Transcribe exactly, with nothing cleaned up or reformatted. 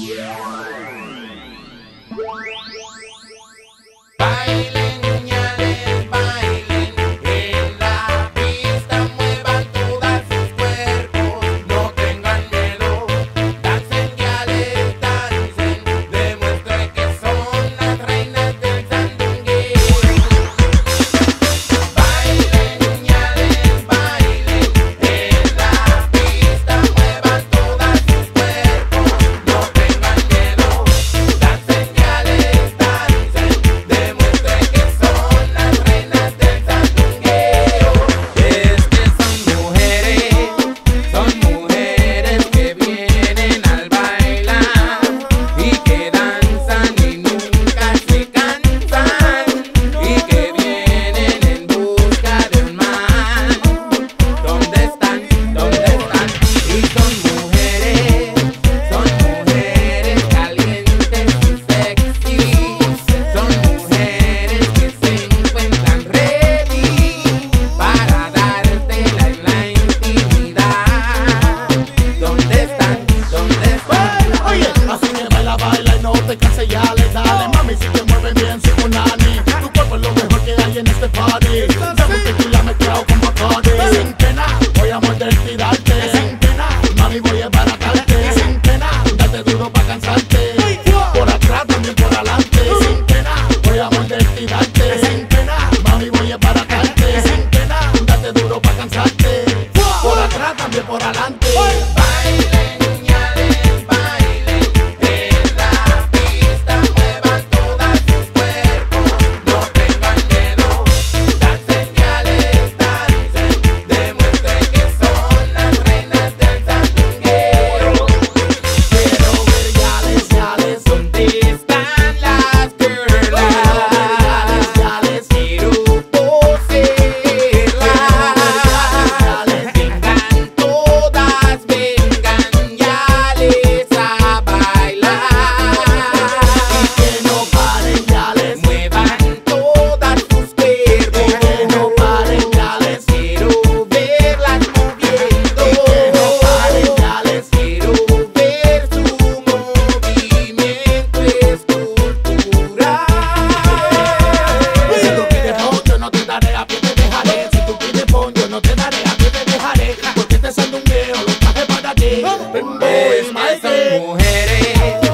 Bailen, niñales, bailen, en la pista muevan todas sus cuerpos, no tengan miedo, dancen, niñales, dancen, demuestren que son las reinas del sandungueo. Bailen, niñales, bailen, en la pista muevan todas sus cuerpos, no tengan miedo, dancen, niñales, dancen, demuestren que son las reinas del sandungueo. Es que son mujeres, son mujeres que vienen al bailar y que danzan y nunca se cansan y que vienen en busca de un man. ¿Dónde están? ¿Dónde están? Y son mujeres, son mujeres calientes y sexy, son mujeres que se encuentran ready para dártela en la intimidad. ¿Dónde están? ¿Dónde están? Oye, así que baila, baila y no te canses, ya le dale. Mami, si te mueves bien, soy un nani. Tu cuerpo es lo mejor que hay en este party. Dame un tequila mezclado con Bacardi. Sin pena, voy a morderte y darte. Sin pena, mami, voy a embaratarte. Sin pena, date duro pa' cansarte. Por atrás, también por adelante. Sin pena, voy a morderte y darte. Sin pena, mami, voy a embaratarte. Sin pena, date duro pa' cansarte. Por atrás, también por adelante. Bailen, niñales, bailen, en la pista muevan todas sus cuerpos, no tengan miedo, dancen, niñales, dancen, demuestren que son las reinas del sandungueo. Quiero ver yales, yales, ¿Dónde están las girlas? yales, yales. Quiero poseerlas. Vengan todas, vengan, yales, a bailar. Que no paren, yales. Muevan todas sus cuerpos. Que no paren, yales. Quiero verlas moviendo. Que no paren, yales. Quiero ver su movimiento escultural. Si tú pides pon, yo no te daré, a pie te dejaré. Si tú pides pon, yo no te daré, a pie te dejaré. Porque este sandungueo lo traje para ti. Es que son mujeres,